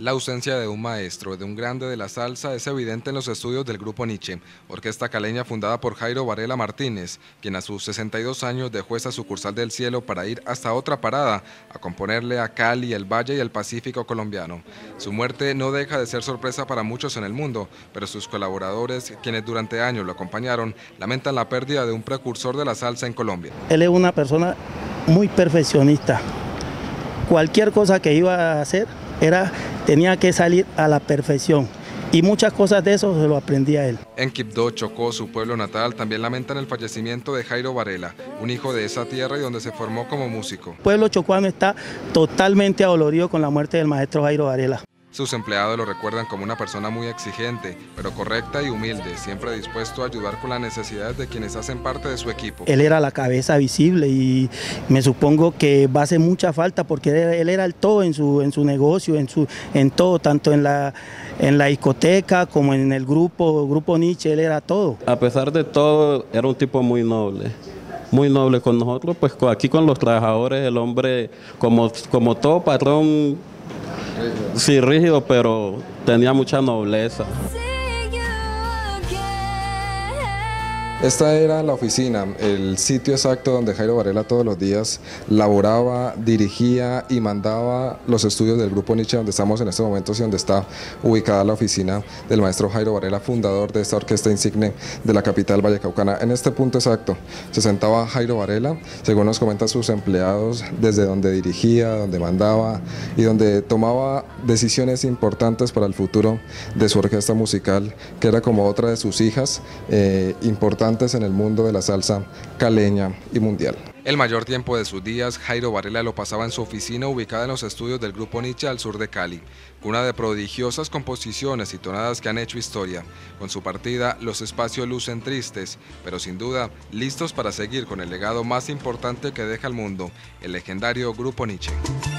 La ausencia de un maestro, de un grande de la salsa, es evidente en los estudios del Grupo Nietzsche, orquesta caleña fundada por Jairo Varela Martínez, quien a sus 62 años dejó esa sucursal del cielo para ir hasta otra parada, a componerle a Cali, el Valle y el Pacífico colombiano. Su muerte no deja de ser sorpresa para muchos en el mundo, pero sus colaboradores, quienes durante años lo acompañaron, lamentan la pérdida de un precursor de la salsa en Colombia. Él es una persona muy perfeccionista. Cualquier cosa que iba a hacer tenía que salir a la perfección, y muchas cosas de eso se lo aprendía él. En Quibdó, Chocó, su pueblo natal, también lamentan el fallecimiento de Jairo Varela, un hijo de esa tierra y donde se formó como músico. El pueblo chocuano está totalmente adolorido con la muerte del maestro Jairo Varela. Sus empleados lo recuerdan como una persona muy exigente, pero correcta y humilde, siempre dispuesto a ayudar con las necesidades de quienes hacen parte de su equipo. Él era la cabeza visible y me supongo que va a hacer mucha falta porque él era el todo en su negocio, en todo, tanto en la discoteca como en el grupo Nietzsche, él era todo. A pesar de todo, era un tipo muy noble con nosotros, pues aquí con los trabajadores, el hombre como todo patrón, sí, rígido, pero tenía mucha nobleza. Esta era la oficina, el sitio exacto donde Jairo Varela todos los días laboraba, dirigía y mandaba los estudios del Grupo Nietzsche, donde estamos en este momento, y donde está ubicada la oficina del maestro Jairo Varela, fundador de esta orquesta insigne de la capital vallecaucana. En este punto exacto se sentaba Jairo Varela, según nos comentan sus empleados, desde donde dirigía, donde mandaba y donde tomaba decisiones importantes para el futuro de su orquesta musical, que era como otra de sus hijas importantes en el mundo de la salsa caleña y mundial. El mayor tiempo de sus días, Jairo Varela lo pasaba en su oficina ubicada en los estudios del Grupo Nietzsche al sur de Cali, cuna de prodigiosas composiciones y tonadas que han hecho historia. Con su partida, los espacios lucen tristes, pero sin duda listos para seguir con el legado más importante que deja el mundo, el legendario Grupo Nietzsche.